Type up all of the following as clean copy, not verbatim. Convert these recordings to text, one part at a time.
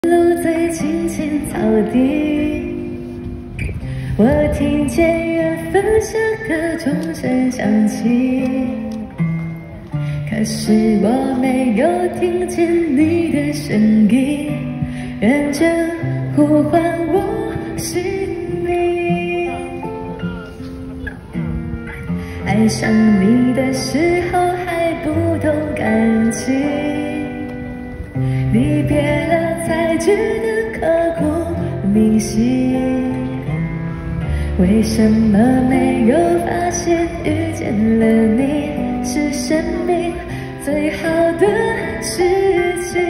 路最青青草地，我听见远方下课钟声响起，可是我没有听见你的声音，认真呼唤我姓名。爱上你的时候还不懂感情，离别了才知得刻骨铭心。为什么没有发现遇见了你是生命最好的事情？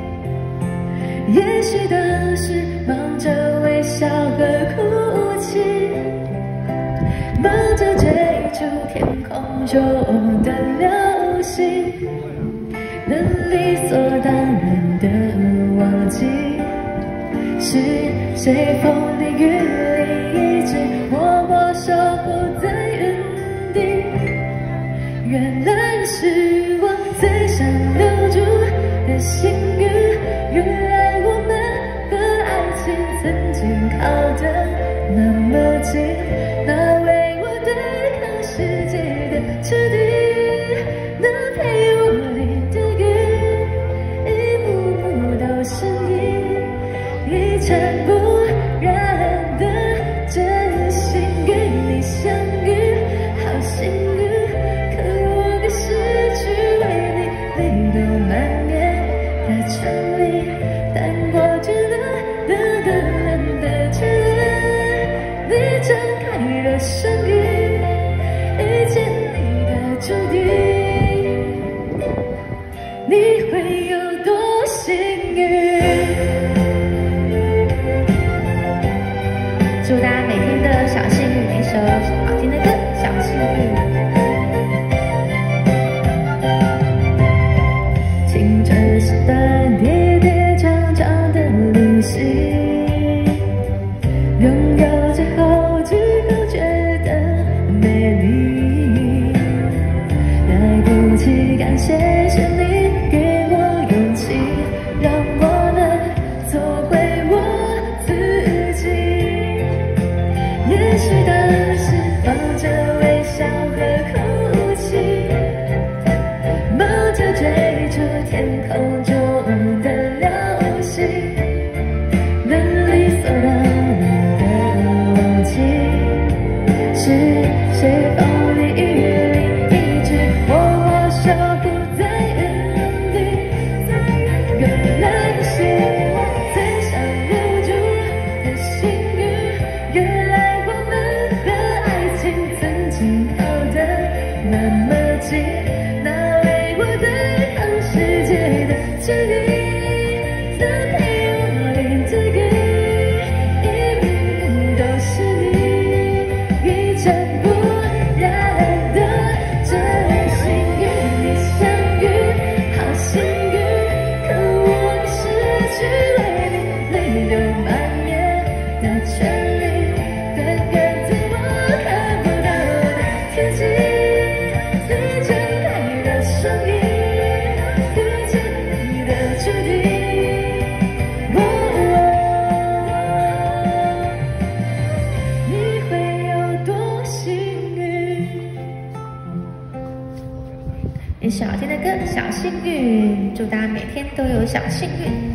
也许当时忙着微笑和哭泣，忙着追逐天空中的流星，能理所当然的忘记，是谁风里雨里一直默默守护在原地。原来是我最想留住的幸运，原来我们的爱情曾经靠得那么近，那为我对抗世界的彻底，那陪我淋的雨，一幕幕都是你，一尘不染的真心与你相遇，好幸运。可我别失去为你泪流满面的权利，但我觉得确认你张开了双翼，遇见你的注定，你会有多幸运？祝大家每天的小幸运，一首好听的歌《小幸运》。青春是段跌跌撞撞的旅行，拥有最后只够觉得美丽，来不及感谢是你给我勇气，让我能做回我自己。也许当时忙着微笑和哭泣，忙着追逐天空中的流星，能理所当然的忘记，是谁风里雨里一直默默守护在原地。原来是我最想留住的幸运，原来我们的爱情曾经靠得那么近，那为我对抗世界的距离，能陪我淋着雨，一幕幕都是你，一尘不染的真心与你相遇，好幸运。可我已失去为你泪流满面的权利，但愿在我看不到的天际，你张开了双翼，遇见你的注定。你会有多幸运？一首好听的歌《小幸运》，祝大家每天都有小幸运。